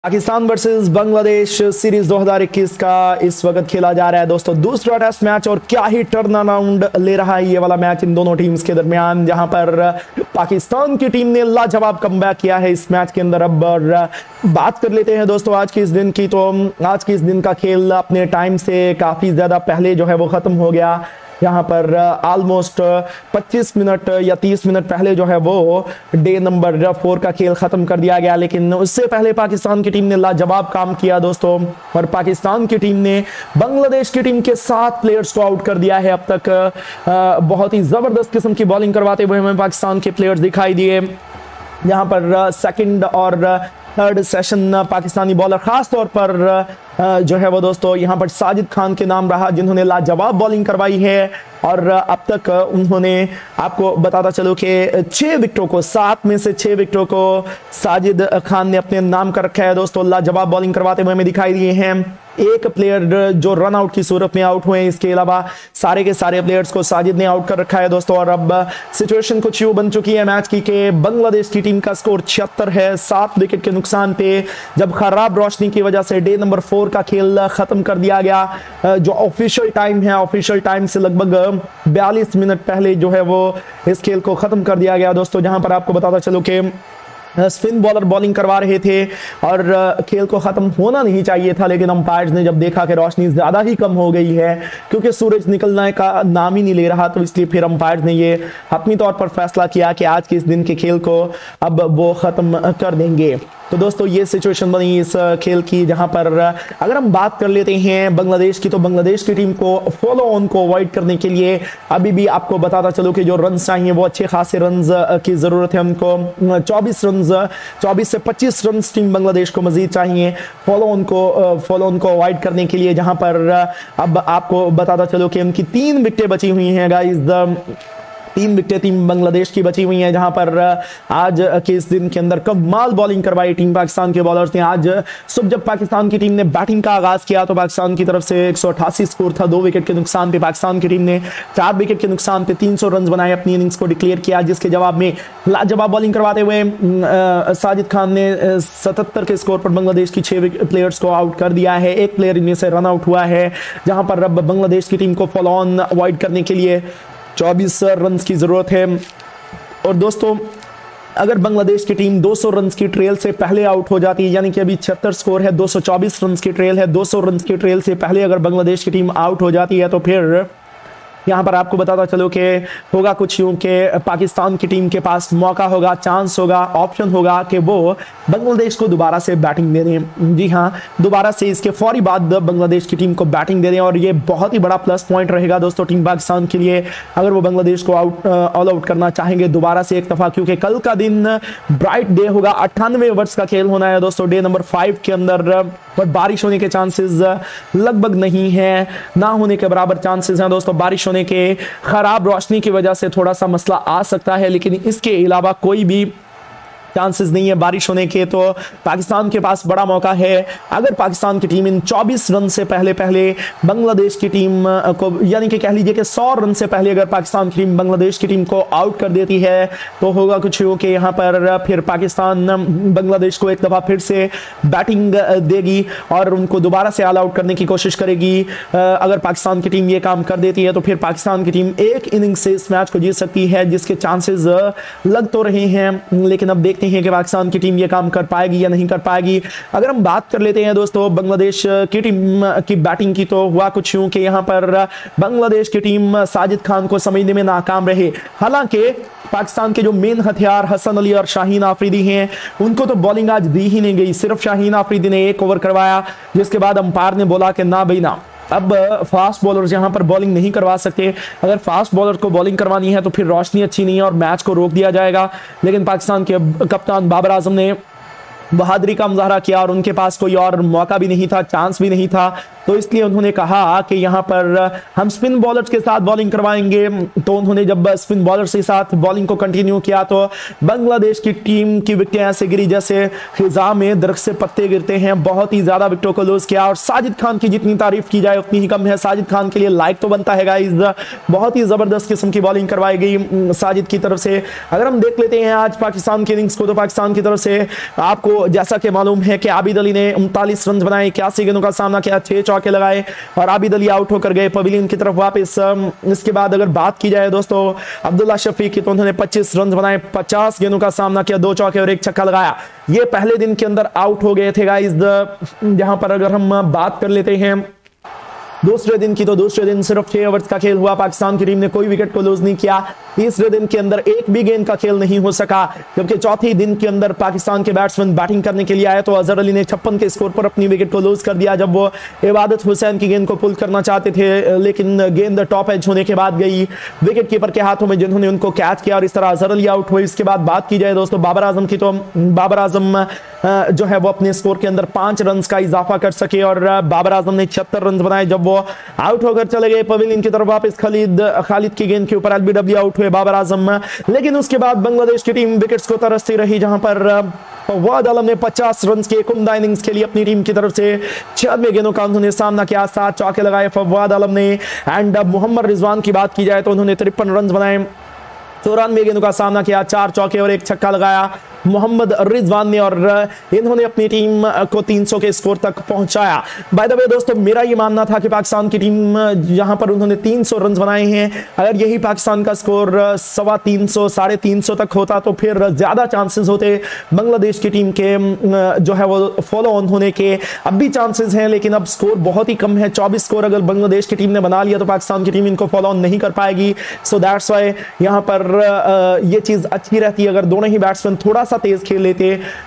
Pakistan versus Bangladesh series 2021 का इस वक्त खेला जा रहा है दोस्तों दूसरा टेस्ट मैच। और क्या ही टर्न अराउंड ले रहा है ये वाला मैच इन दोनों टीम्स के दरमियान, जहां पर पाकिस्तान की टीम ने लाजवाब कमबैक किया है इस मैच के अंदर। अब बात कर लेते हैं दोस्तों आज के इस दिन की। तो आज के इस दिन का खेल अपने टाइम से काफी ज्यादा पहले जो है वो खत्म हो गया। यहाँ पर ऑलमोस्ट 25 मिनट या 30 मिनट पहले जो है वो डे नंबर 4 का खेल खत्म कर दिया गया। लेकिन उससे पहले पाकिस्तान की टीम ने लाजवाब काम किया दोस्तों, और पाकिस्तान की टीम ने बांग्लादेश की टीम के 7 प्लेयर्स को आउट कर दिया है अब तक। बहुत ही जबरदस्त किस्म की बॉलिंग करवाते हुए हमें पाकिस्तान के प्लेयर्स दिखाई दिए। यहाँ पर सेकंड और थर्ड सेशन पाकिस्तानी बॉलर खास तौर पर जो है वो दोस्तों यहाँ पर साजिद खान के नाम रहा, जिन्होंने लाजवाब बॉलिंग करवाई है। और अब तक उन्होंने, आपको बताता चलो कि 6 विकेटों को, 7 में से 6 विकेटों को साजिद खान ने अपने नाम कर रखा है दोस्तों। लाजवाब बॉलिंग करवाते हुए हमें दिखाई दिए हैं। एक प्लेयर जो रन आउट की सूरत में आउट हुए हैं, इसके अलावा सारे के सारे प्लेयर्स को साजिद ने आउट कर रखा है दोस्तों। और अब सिचुएशन कुछ यूं बन चुकी है मैच की कि बांग्लादेश की टीम का स्कोर 76 है 7 विकेट के नुकसान पे, जब खराब रोशनी की वजह से डे नंबर 4 का खेल खत्म कर दिया गया। जो ऑफिशियल टाइम है, ऑफिशियल टाइम से लगभग 42 मिनट पहले जो है वो इस खेल को खत्म कर दिया गया दोस्तों। जहां पर आपको बताता चलो कि स्पिन बॉलर बॉलिंग करवा रहे थे और खेल को खत्म होना नहीं चाहिए था, लेकिन अंपायर्स ने जब देखा कि रोशनी ज्यादा ही कम हो गई है, क्योंकि सूरज निकलने का नाम ही नहीं ले रहा, तो इसलिए फिर अंपायर्स ने ये अपनी तौर पर फैसला किया कि आज के इस दिन के खेल को अब वो खत्म कर देंगे। तो दोस्तों ये सिचुएशन बनी इस खेल की, जहां पर अगर हम बात कर लेते हैं बांग्लादेश की, तो बांग्लादेश की टीम को फॉलो ऑन को अवॉइड करने के लिए अभी भी आपको बताता चलो कि जो रन चाहिए वो अच्छे खासे रन की जरूरत है उनको। 24 से 25 रन टीम बांग्लादेश को मजीद चाहिए फॉलो ऑन को अवॉइड करने के लिए। जहां पर अब आपको बताता चलो कि उनकी 3 विकेटें बची हुई हैं गाइस। 3 विकेटें टीम बांग्लादेश की बची हुई हैं, जहां पर आज के इस दिन के अंदर कमाल बॉलिंग करवाई टीम पाकिस्तान के बॉलर्स ने। आज सुबह जब पाकिस्तान की टीम ने बैटिंग का आगाज किया तो पाकिस्तान की तरफ से 188 स्कोर था। 2 विकेट के नुकसान पे पाकिस्तान की टीम ने 4 विकेट के नुकसान पे 300 रन बनाए, अपनी इनिंग्स को डिक्लेयर किया, जिसके जवाब में लाजवाब बॉलिंग करवाते हुए साजिद खान ने 77 के स्कोर पर बांग्लादेश की 6 प्लेयर्स को आउट कर दिया है। एक प्लेयर इनमें से रन आउट हुआ है, जहां पर अब बांग्लादेश की टीम को फॉलो ऑन अवॉइड करने के लिए 24 रन की जरूरत है। और दोस्तों अगर बांग्लादेश की टीम 200 रन की ट्रेल से पहले आउट हो जाती है, यानी कि अभी 76 स्कोर है, 224 रन की ट्रेल है, 200 रन की ट्रेल से पहले अगर बांग्लादेश की टीम आउट हो जाती है, तो फिर यहाँ पर आपको बताता चलो कि होगा कुछ यूं कि पाकिस्तान की टीम के पास मौका होगा, चांस होगा, ऑप्शन होगा कि वो बांग्लादेश को दोबारा से बैटिंग दे दें। जी हाँ, दोबारा से इसके फौरी बाद बांग्लादेश की टीम को बैटिंग दे दें, और ये बहुत ही बड़ा प्लस पॉइंट रहेगा दोस्तों टीम पाकिस्तान के लिए, अगर वो बांग्लादेश को ऑल आउट करना चाहेंगे दोबारा से एक दफा, क्योंकि कल का दिन ब्राइट डे होगा। 98 ओवर्स का खेल होना है दोस्तों डे नंबर 5 के अंदर, और बारिश होने के चांसेस लगभग नहीं है, ना होने के बराबर चांसेस हैं दोस्तों। बारिश होने के खराब रोशनी की वजह से थोड़ा सा मसला आ सकता है, लेकिन इसके अलावा कोई भी चांसेस नहीं है बारिश होने के। तो पाकिस्तान के पास बड़ा मौका है, अगर पाकिस्तान की टीम इन 24 रन से पहले बांग्लादेश की टीम को, यानी कि कह लीजिए कि 100 रन से पहले अगर पाकिस्तान की टीम बांग्लादेश की टीम को आउट कर देती है, तो होगा कुछ हो कि यहाँ पर फिर पाकिस्तान बांग्लादेश को एक दफा फिर से बैटिंग देगी और उनको दोबारा से ऑल आउट करने की कोशिश करेगी। अगर पाकिस्तान की टीम ये काम कर देती है, तो फिर पाकिस्तान की टीम एक इनिंग से इस मैच को जीत सकती है, जिसके चांसेस लग तो रहे हैं, लेकिन अब देखते हैं कि पाकिस्तान की टीम ये काम कर पाएगी या नहीं कर पाएगी। अगर हम बात कर लेते हैं दोस्तों बांग्लादेश की टीम की बैटिंग की, तो हुआ कुछ यूं कि यहाँ पर बांग्लादेश की टीम साजिद खान को समझने में नाकाम रहे। हालांकि पाकिस्तान के जो मेन हथियार हसन अली और शाहीन आफरीदी हैं, उनको तो बॉलिंग आज दी ही नहीं गई। सिर्फ शाहीन आफरीदी ने 1 ओवर करवाया, जिसके बाद अंपायर ने बोला कि ना भाई ना, अब फास्ट बॉलर्स यहां पर बॉलिंग नहीं करवा सकते। अगर फास्ट बॉलर को बॉलिंग करवानी है तो फिर रोशनी अच्छी नहीं है और मैच को रोक दिया जाएगा। लेकिन पाकिस्तान के कप्तान बाबर आजम ने बहादुरी का मुजाहरा किया, और उनके पास कोई और मौका भी नहीं था, चांस भी नहीं था, तो इसलिए उन्होंने कहा कि यहाँ पर हम स्पिन बॉलर्स के साथ बॉलिंग करवाएंगे। तो उन्होंने जब स्पिन बॉलर्स के साथ बॉलिंग को कंटिन्यू किया, तो बांग्लादेश की टीम की विकेटें ऐसे गिरी जैसे खिजा में दरख्त से पत्ते गिरते हैं। बहुत ही ज्यादा विकेटों को लूज किया, और साजिद खान की जितनी तारीफ की जाए उतनी ही कम है। साजिद खान के लिए लाइक तो बनता है गाइस, बहुत ही जबरदस्त किस्म की बॉलिंग करवाई गई साजिद की तरफ से। अगर हम देख लेते हैं आज पाकिस्तान की इनिंग्स को, तो पाकिस्तान की तरफ से आपको तो जैसा कि मालूम है कि आबिद अली ने 39 रन बनाए, 81 गेंदों का सामना किया, 6 चौके लगाए और आबिद अली आउट होकर गए पवेलियन की तरफ वापस। इसके बाद अगर बात की जाए दोस्तों अब्दुल्ला शफीक की, तो उन्होंने 25 रन बनाए, 50 गेंदों का सामना किया, 2 चौके और 1 छक्का लगाया। ये पहले दिन के अंदर आउट हो गए थे गाइस। जहां पर अगर हम बात कर लेते हैं दूसरे दिन की, तो दूसरे दिन सिर्फ 6 ओवर्स का खेल हुआ, पाकिस्तान की टीम ने कोई विकेट को लूज नहीं किया। तीसरे दिन के अंदर एक भी गेंद का खेल नहीं हो सका, जबकि चौथे दिन के अंदर पाकिस्तान के बैट्समैन बैटिंग करने के लिए आए तो अजहर अली ने 56 के स्कोर पर अपनी विकेट को लूज कर दिया जब वो इबादत हुसैन की गेंद को पुल करना चाहते थे, लेकिन गेंद टॉप एज होने के बाद गई विकेट कीपर के हाथों में, जिन्होंने उनको कैच किया और इस तरह अजहर अली आउट हुए। इसके बाद बात की जाए दोस्तों बाबर आजम की, तो बाबर आजम जो है वो अपने स्कोर के अंदर 5 रन का इजाफा कर सके और बाबर आजम ने 76 रन बनाए जब वो आउट होकर चले गए पवेलियन की तरफ वापस। खालिद की गेंद के ऊपर एलबीडब्ल्यू आउट हुए बाबर आजम, लेकिन उसके बाद बांग्लादेश की टीम विकेट्स को तरसती रही, जहां पर फवाद आलम ने 50 रन के एक उम्दा इनिंग्स के लिए अपनी टीम की तरफ से 96 गेंदों का उन्होंने सामना किया, 7 चौके लगाए फवाद आलम ने। एंड मोहम्मद रिजवान की बात की जाए तो उन्होंने 53 रन बनाए, 94 गेंदों का सामना किया, 4 चौके और 1 छक्का लगाया मोहम्मद रिजवान ने और इन्होंने अपनी टीम को 300 के स्कोर तक पहुंचाया। बाय द वे दोस्तों मेरा ये मानना था कि पाकिस्तान की टीम यहां पर उन्होंने 300 रन बनाए हैं, अगर यही पाकिस्तान का स्कोर 325 350 तक होता तो फिर ज्यादा चांसेस होते बांग्लादेश की टीम के जो है वो फॉलो ऑन होने के। अब भी चांसेस हैं लेकिन अब स्कोर बहुत ही कम है, 24 स्कोर अगर बांग्लादेश की टीम ने बना लिया तो पाकिस्तान की टीम इनको फॉलो ऑन नहीं कर पाएगी। सो दैट्स व्हाई यहां पर ये चीज अच्छी रहती है अगर दोनों ही बैट्समैन थोड़ा तेज खेल लेते,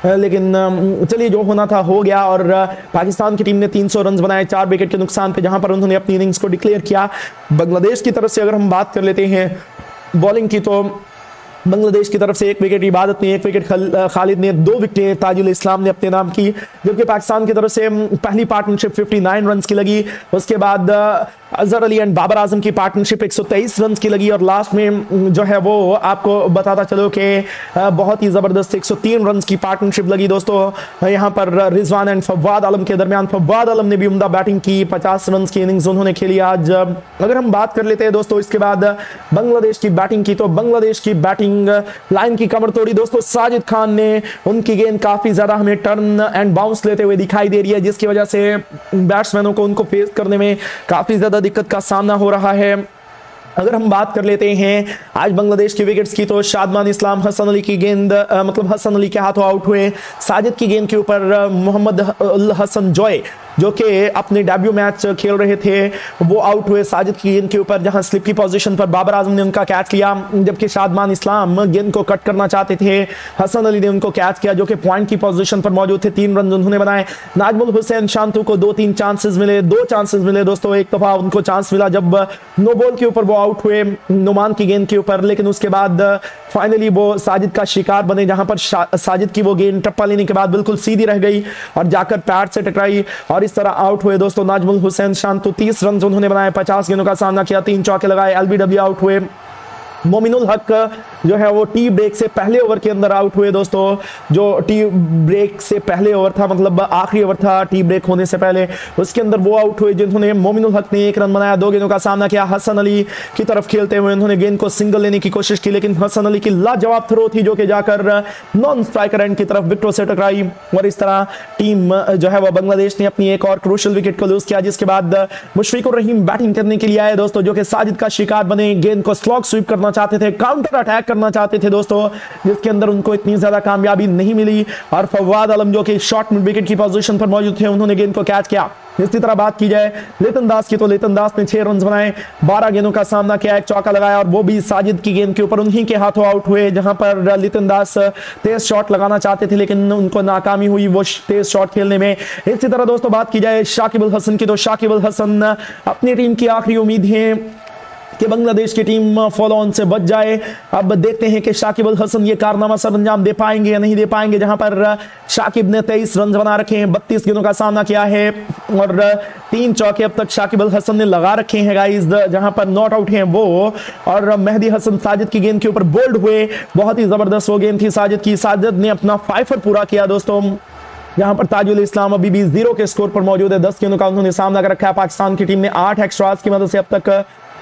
लेकिन चलिए जो होना था हो गया और पाकिस्तान की टीम ने 300 रन बनाए 4 विकेट के नुकसान पे, जहां पर उन्होंने अपनी इनिंग्स को डिक्लेयर किया। बांग्लादेश की तरफ से अगर हम बात कर लेते हैं बॉलिंग की, तो बांग्लादेश की तरफ से 1 विकेट इबादत ने, 1 विकेट खालिद ने, 2 विकेट ताजुल इस्लाम ने अपने नाम की, जबकि पाकिस्तान की तरफ से पहली पार्टनरशिप 59 रन की लगी। उसके बाद अजहर अली एंड बाबर आजम की पार्टनरशिप 123 रन की लगी और लास्ट में जो है वो आपको बताता चलो कि बहुत ही जबरदस्त 103 रन की पार्टनरशिप लगी दोस्तों यहाँ पर रिजवान एंड फवाद आलम के दरमियान। फवाद आलम ने भी उम्दा बैटिंग की, 50 रन की इनिंग्स उन्होंने खेली आज। अगर हम बात कर लेते हैं दोस्तों इसके बाद बांग्लादेश की बैटिंग की, तो बांग्लादेश की बैटिंग लाइन की कमर तोड़ी दोस्तों साजिद खान ने, उनकी गेंद काफी ज्यादा हमें टर्न एंड बाउंस लेते हुए दिखाई दे रही है, जिसकी वजह से बैट्समैनों को उनको फेस करने में काफी ज्यादा दिक्कत का सामना हो रहा है। अगर हम बात कर लेते हैं आज बांग्लादेश की विकेट्स की, तो शादमान इस्लाम हसन अली की गेंद मतलब हसन अली के हाथों आउट हुए। साजिद की गेंद के ऊपर मोहम्मद हसन जॉय जो कि अपने डेब्यू मैच खेल रहे थे वो आउट हुए साजिद की गेंद के ऊपर, जहां स्लिप की पोजीशन पर बाबर आजम ने उनका कैच लिया, जबकि शादमान इस्लाम गेंद को कट करना चाहते थे, हसन अली ने उनको कैच किया जो कि पॉइंट की पोजीशन पर मौजूद थे। 3 रन उन्होंने बनाए। नाजमुल हुसैन शांतु को 2-3 चांसेस मिले, 2 चांसेस मिले दोस्तों। एक दफा उनको चांस मिला जब नो बॉल के ऊपर वो आउट हुए नुमान की गेंद के ऊपर, लेकिन उसके बाद फाइनली वो साजिद का शिकार बने, जहां पर साजिद की वो गेंद टप्पा लेने के बाद बिल्कुल सीधी रह गई और जाकर पैड से टकराई और इस तरह आउट हुए दोस्तों नाजमुल हुसैन शांतु। 30 रन उन्होंने बनाए, 50 गेंदों का सामना किया, 3 चौके लगाए। एलबीडब्ल्यू आउट हुए। मोमिनुल हक जो है वो टी ब्रेक से पहले ओवर के अंदर आउट हुए दोस्तों। जो टी ब्रेक से पहले ओवर था मतलब आखिरी ओवर था टी ब्रेक होने से पहले, उसके अंदर वो आउट हुए जिन्होंने मोमिनुल हक ने 1 रन बनाया, 2 गेंदों का सामना किया। हसन अली की तरफ खेलते हुए उन्होंने गेंद को सिंगल लेने की कोशिश की, लेकिन हसन अली की लाजवाब थ्रो थी जो कि जाकर नॉन स्ट्राइकर एंड की तरफ विकेटों से टकराई और इस तरह टीम जो है वो बांग्लादेश ने अपनी एक और क्रूशियल विकेट को लूज किया, जिसके बाद मुशफिकुर रहीम बैटिंग करने के लिए आए दोस्तों, जो कि साजिद का शिकार बने। गेंद को स्लॉग स्वीप करना चाहते थे, काउंटर अटैक करना चाहते थे दोस्तों, जिसके अंदर उनको इतनी ज्यादा कामयाबी नहीं मिली और फवाद आलम जो कि शॉर्ट मिड विकेट की पोजीशन पर मौजूद थे उन्होंने गेंद को कैच किया। इसी तरह बात की जाए लितन दास की, तो लितन दास ने 6 रन बनाए, 12 गेंदों का सामना किया, 1 चौका लगाया और वो भी साजिद की गेंद के ऊपर उन्हीं के हाथों आउट हुए, जहां पर लितन दास तेज शॉट लगाना चाहते थे लेकिन उनको नाकामी हुई वो तेज शॉट खेलने में। इसी तरह दोस्तों बात की जाए शाकिब अल हसन की, तो शाकिब अल हसन अपनी टीम की आखिरी उम्मीद है कि बांग्लादेश की टीम फॉलो ऑन से बच जाए। अब देखते हैं कि शाकिब अल हसन ये कारनामा सर अंजाम दे पाएंगे या नहीं दे पाएंगे, जहां पर शाकिब ने 23 रन बना रखे हैं, 32 गेंदों का सामना किया है और 3 चौके अब तक शाकिब अल हसन ने लगा रखे हैं गाइस, जहां पर नॉट आउट हैं वो। और मेहदी हसन साजिद की गेंद के ऊपर बोल्ड हुए, बहुत ही जबरदस्त वो गेंद थी साजिद की। साजिद ने अपना 5 पूरा किया दोस्तों, जहां पर ताजुल इस्लाम अभी भी 0 के स्कोर पर मौजूद है। 10 गेंदों का उन्होंने सामना कर रखा है। पाकिस्तान की टीम ने 8 एक्स्ट्रास की मदद से अब तक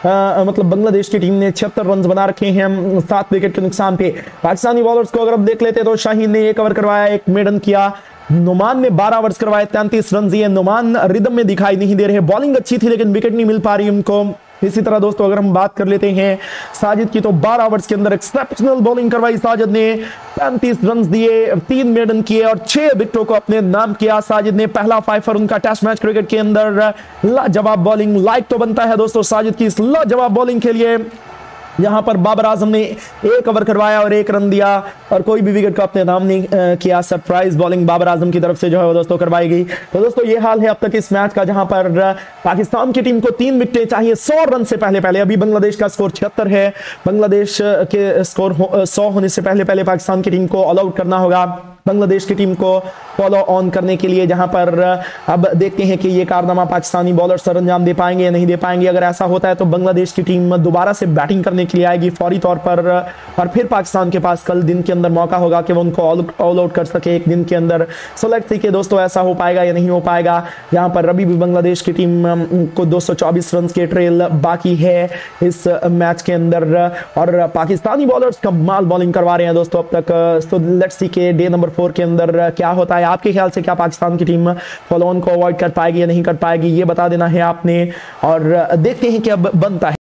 मतलब बांग्लादेश की टीम ने 76 रन बना रखे हैं 7 विकेट के नुकसान पे। पाकिस्तानी बॉलर्स को अगर हम देख लेते तो शाहीन ने 1 ओवर करवाया, 1 मेडन किया, नुमान ने 12 ओवर्स करवाए, 33 रन दिए। नुमान रिदम में दिखाई नहीं दे रहे, बॉलिंग अच्छी थी लेकिन विकेट नहीं मिल पा रही उनको। इसी तरह दोस्तों अगर हम बात कर लेते हैं साजिद की, तो 12 ओवर्स के अंदर एक्सेप्शनल बॉलिंग करवाई साजिद ने, 35 रन दिए, 3 मेडन किए और 6 विकेटों को अपने नाम किया साजिद ने। पहला 5 उनका टेस्ट मैच क्रिकेट के अंदर। लाजवाब बॉलिंग, लाइक तो बनता है दोस्तों साजिद की इस लाजवाब बॉलिंग के लिए। यहां पर बाबर आजम ने 1 ओवर करवाया और 1 रन दिया और कोई भी विकेट का अपने नाम नहीं किया। सरप्राइज बॉलिंग बाबर आजम की तरफ से जो है वो दोस्तों करवाई गई। तो दोस्तों ये हाल है अब तक इस मैच का, जहां पर पाकिस्तान की टीम को 3 विकेटें चाहिए 100 रन से पहले। अभी बांग्लादेश का स्कोर 76 है, बांग्लादेश के स्कोर 100 होने से पहले पाकिस्तान की टीम को ऑल आउट करना होगा बांग्लादेश की टीम को फॉलो ऑन करने के लिए। जहां पर अब देखते हैं कि ये कारनामा पाकिस्तानी बॉलर सरंजाम दे पाएंगे या नहीं दे पाएंगे। अगर ऐसा होता है तो बांग्लादेश की टीम दोबारा से बैटिंग करने के लिए आएगी फौरी तौर पर, और फिर पाकिस्तान के पास कल दिन के अंदर मौका होगा कि वो उनको ऑल आउट कर सके एक दिन के अंदर। सो लेट्स सी कि दोस्तों ऐसा हो पाएगा या नहीं हो पाएगा। यहाँ पर अभी भी बांग्लादेश की टीम को 224 रन के ट्रेल बाकी है इस मैच के अंदर, और पाकिस्तानी बॉलर्स कमाल बॉलिंग करवा रहे हैं दोस्तों अब तक। सो लेट्स सी के डे नंबर 4 के अंदर क्या होता है। आपके ख्याल से क्या पाकिस्तान की टीम फॉलो ऑन को अवॉइड कर पाएगी या नहीं कर पाएगी, ये बता देना है आपने, और देखते हैं कि अब बनता है।